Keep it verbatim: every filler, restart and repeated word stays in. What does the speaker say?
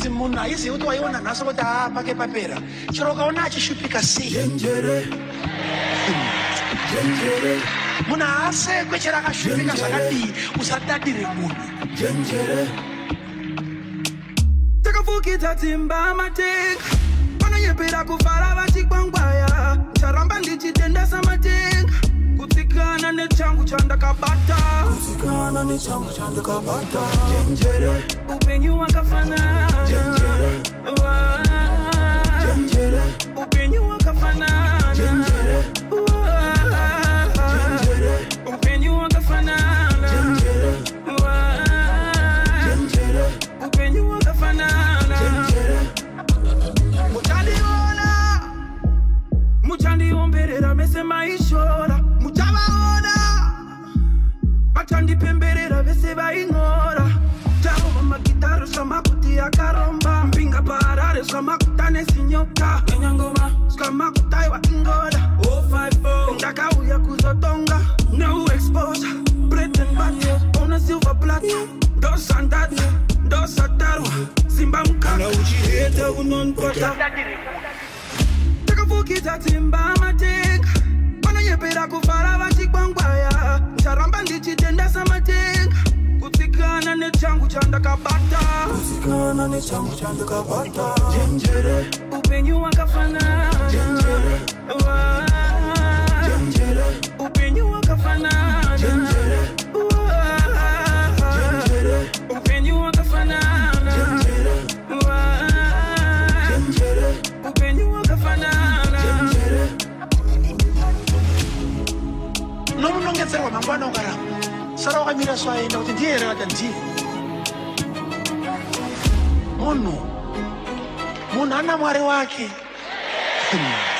kuti munhu aizivi kuti waiona nhasi kuti haa pake papera chero ukaona achishupika sei munhu haasekwe chero akashupika zvakadii usadadire munhu takafukidza dzimba matenga vanonyepera kufara vachikwangwaya charamba ndichitendesa matenga kutsikana nechangu chandakabata kutsikana nechangu chandakabata jenjere upenyu wakafanana jenjere jenjere upenyu wakafanana jenjere jenjere upenyu wakafanana jenjere jenjere upenyu wakafanana jenjere muchandiona muchandiomberera mese maishora muchavaona vachandipemberera vese vaing'ora tavo magitaro zvamakuti akaromba mpinga parare zvamakuta nesinyoka enyangoma zvamakutaiwa ingoda ndakauya kuzotonga no exposure bread and butter on a silver platter ndosandati ndosatarwa simba mukana uchiheta unonpota takafukidza dzimba matenga vanonyepera kufara vachikwangwaya charamba ndichitendesa matenga kutsikana nechangu chandakabata kutsikana nechangu chandakabata jenjere upenyu wakafanana jenjere jenjere upenyu wakafanana jenjere jenjere upenyu wakafanana jenjere jenjere upenyu wakafanana jenjere nomunongedzerwa mangwana ukaramba sara wakamira swaenda kuti ndiye here kata ndiye munhu munhu ana mwari wake